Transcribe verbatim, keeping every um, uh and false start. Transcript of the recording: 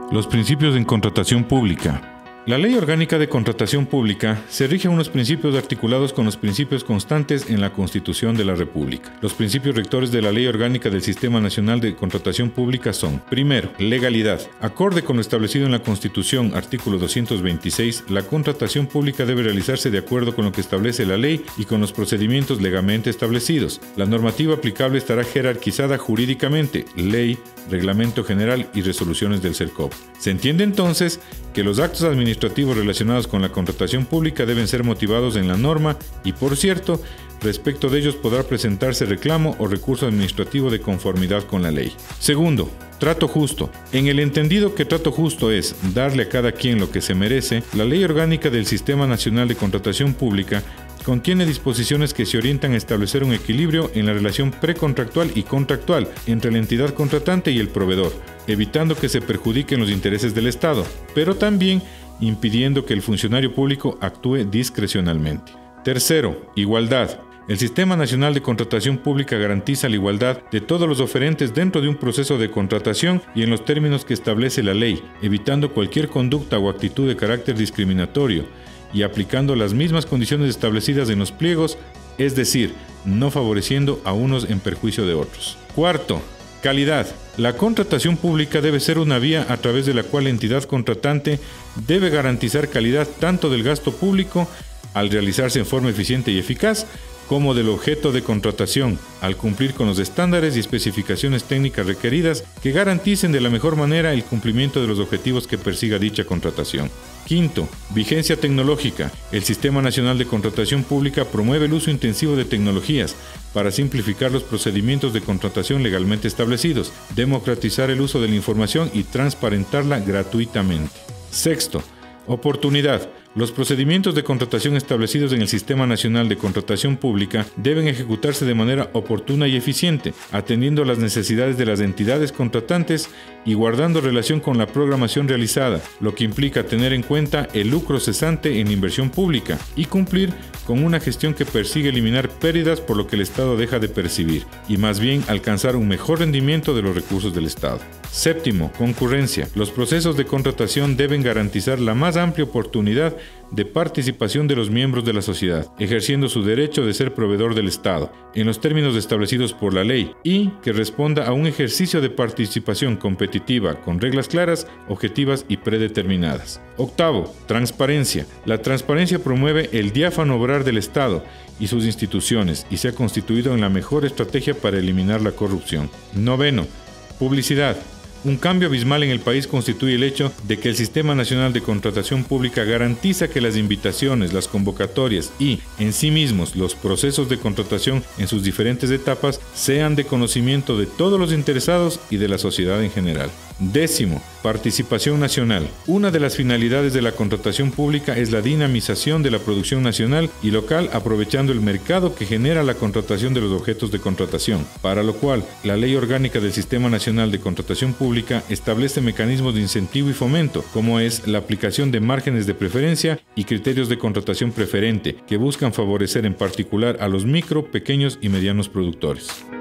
Los principios en contratación pública. La Ley Orgánica de Contratación Pública se rige a unos principios articulados con los principios constantes en la Constitución de la República. Los principios rectores de la Ley Orgánica del Sistema Nacional de Contratación Pública son: primero, legalidad. Acorde con lo establecido en la Constitución, artículo doscientos veintiséis, la contratación pública debe realizarse de acuerdo con lo que establece la ley y con los procedimientos legalmente establecidos. La normativa aplicable estará jerarquizada jurídicamente: ley, reglamento general y resoluciones del CERCOP. Se entiende entonces que los actos administrativos relacionados con la contratación pública deben ser motivados en la norma y, por cierto, respecto de ellos podrá presentarse reclamo o recurso administrativo de conformidad con la ley. Segundo, trato justo. En el entendido que trato justo es darle a cada quien lo que se merece, la Ley Orgánica del Sistema Nacional de Contratación Pública contiene disposiciones que se orientan a establecer un equilibrio en la relación precontractual y contractual entre la entidad contratante y el proveedor, evitando que se perjudiquen los intereses del Estado, pero también impidiendo que el funcionario público actúe discrecionalmente. Tercero, igualdad. El Sistema Nacional de Contratación Pública garantiza la igualdad de todos los oferentes dentro de un proceso de contratación y en los términos que establece la ley, evitando cualquier conducta o actitud de carácter discriminatorio y aplicando las mismas condiciones establecidas en los pliegos, es decir, no favoreciendo a unos en perjuicio de otros. Cuarto, calidad. La contratación pública debe ser una vía a través de la cual la entidad contratante debe garantizar calidad tanto del gasto público al realizarse en forma eficiente y eficaz, como del objeto de contratación, al cumplir con los estándares y especificaciones técnicas requeridas que garanticen de la mejor manera el cumplimiento de los objetivos que persiga dicha contratación. Quinto, vigencia tecnológica. El Sistema Nacional de Contratación Pública promueve el uso intensivo de tecnologías para simplificar los procedimientos de contratación legalmente establecidos, democratizar el uso de la información y transparentarla gratuitamente. Sexto, oportunidad. Los procedimientos de contratación establecidos en el Sistema Nacional de Contratación Pública deben ejecutarse de manera oportuna y eficiente, atendiendo a las necesidades de las entidades contratantes y guardando relación con la programación realizada, lo que implica tener en cuenta el lucro cesante en la inversión pública y cumplir con una gestión que persigue eliminar pérdidas por lo que el Estado deja de percibir, y más bien alcanzar un mejor rendimiento de los recursos del Estado. Séptimo, concurrencia. Los procesos de contratación deben garantizar la más amplia oportunidad de participación de los miembros de la sociedad, ejerciendo su derecho de ser proveedor del Estado, en los términos establecidos por la ley, y que responda a un ejercicio de participación competitiva con reglas claras, objetivas y predeterminadas. Octavo, transparencia. La transparencia promueve el diáfano obrar del Estado y sus instituciones y se ha constituido en la mejor estrategia para eliminar la corrupción. Noveno, publicidad. Un cambio abismal en el país constituye el hecho de que el Sistema Nacional de Contratación Pública garantiza que las invitaciones, las convocatorias y, en sí mismos, los procesos de contratación en sus diferentes etapas sean de conocimiento de todos los interesados y de la sociedad en general. Décimo, participación nacional. Una de las finalidades de la contratación pública es la dinamización de la producción nacional y local, aprovechando el mercado que genera la contratación de los objetos de contratación, para lo cual la Ley Orgánica del Sistema Nacional de Contratación Pública establece mecanismos de incentivo y fomento, como es la aplicación de márgenes de preferencia y criterios de contratación preferente, que buscan favorecer en particular a los micro, pequeños y medianos productores.